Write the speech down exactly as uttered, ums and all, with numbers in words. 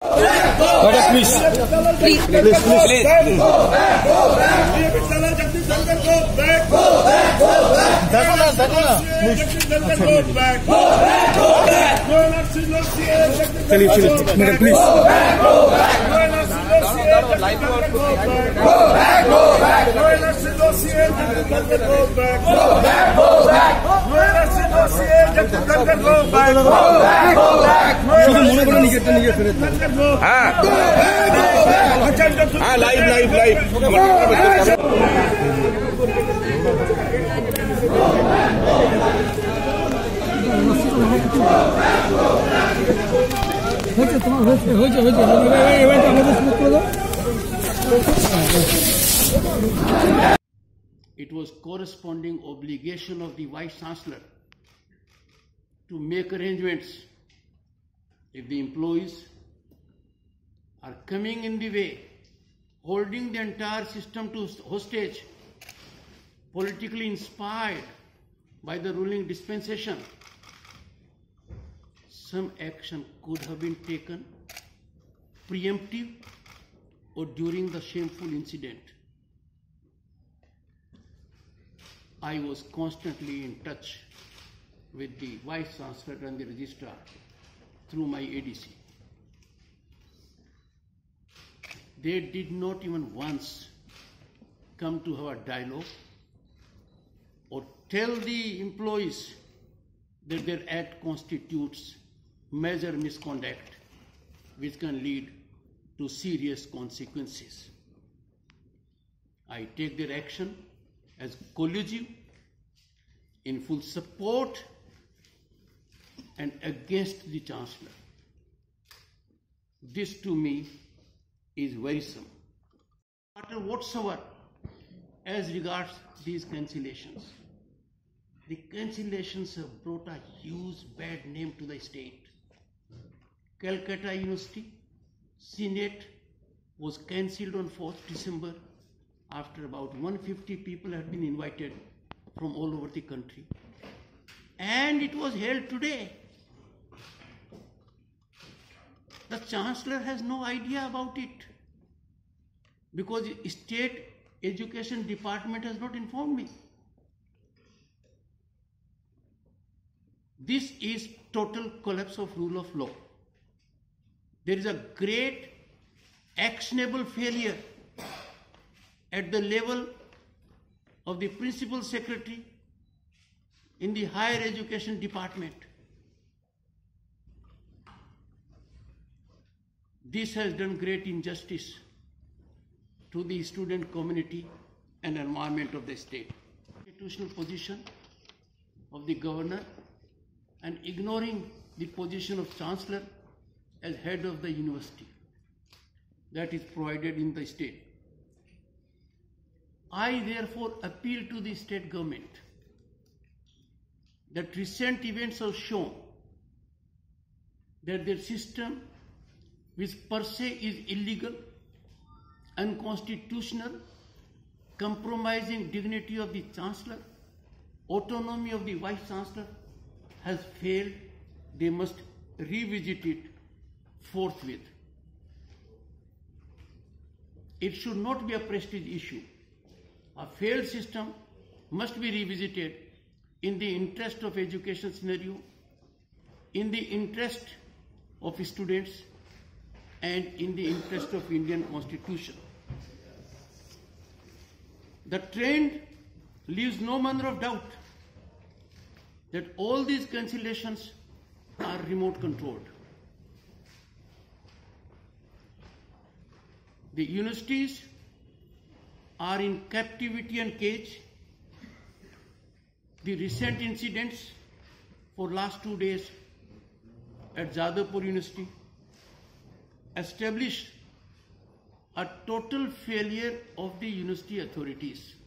Madam, please. Please, please, please. Go back, go back. Jagdish Dhankhar, go back. Go back, go back. Dhakna, dhakna. Jagdish Dhankhar, go back. Go back, go back. No Nazi, no C A. Chaliye, chaliye. Madam, please. Go back, go back. No Nazi, no C A. Jagdish Dhankhar, go back. Go back, go back. No Nazi, no C A. Jagdish Dhankhar, go back. Go back, go back. No Nazi, no C A. Jagdish Dhankhar, go back. Go back, go back. শুধু মনে করে নিজে নিজে ফেরত হ্যাঁ হ্যাঁ live live live হয়েছে তোমার হয়েছে হয়েছে হয়েছে It was corresponding obligation of the Vice Chancellor to make arrangements if the employees are coming in the way, holding the entire system to hostage, politically inspired by the ruling dispensation. Some action could have been taken preemptive or during the shameful incident. I was constantly in touch with the Vice Chancellor and the Registrar through my A D C. They did not even once come to have a dialogue or tell the employees that their act constitutes major misconduct which can lead to serious consequences. I take their action as collusive, in full support and against the Chancellor. This to me is worrisome. Matter whatsoever as regards these cancellations. The cancellations have brought a huge bad name to the state. Calcutta University Senate was cancelled on fourth December after about one hundred fifty people had been invited from all over the country. And it was held today. The Chancellor has no idea about it because the State Education Department has not informed me. This is total collapse of rule of law. There is a great actionable failure at the level of the Principal Secretary in the Higher Education Department. This has done great injustice to the student community and environment of the state. Institutional position of the governor and ignoring the position of Chancellor as head of the university that is provided in the state. I therefore appeal to the state government that recent events have shown that their system, which per se is illegal, unconstitutional, compromising dignity of the Chancellor, autonomy of the Vice Chancellor, has failed. They must revisit it forthwith. It should not be a prestige issue. A failed system must be revisited in the interest of education scenario, in the interest of students, and in the interest of Indian Constitution. The trend leaves no manner of doubt that all these cancellations are remote controlled. The universities are in captivity and cage. The recent incidents for last two days at Jadavpur University established a total failure of the university authorities.